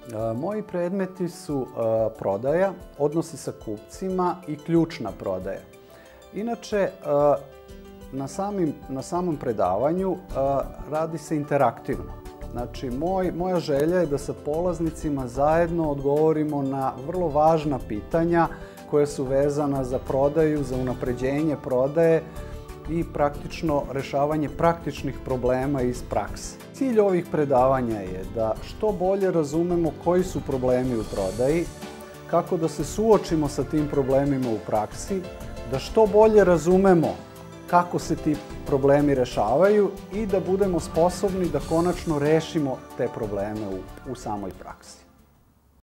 Moji predmeti su prodaja, odnosi sa kupcima i ključna prodaja. Inače, na samom predavanju radi se interaktivno. Znači, moja želja je da sa polaznicima zajedno odgovorimo na vrlo važna pitanja koja su vezana za prodaju, za unapređenje prodaje i praktično rešavanje praktičnih problema iz prakse. Cilj ovih predavanja je da što bolje razumemo koji su problemi u prodaji, kako da se suočimo sa tim problemima u praksi, da što bolje razumemo kako se ti problemi rešavaju i da budemo sposobni da konačno rešimo te probleme u samoj praksi.